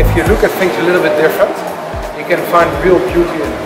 if you look at things a little bit different, you can find real beauty in it.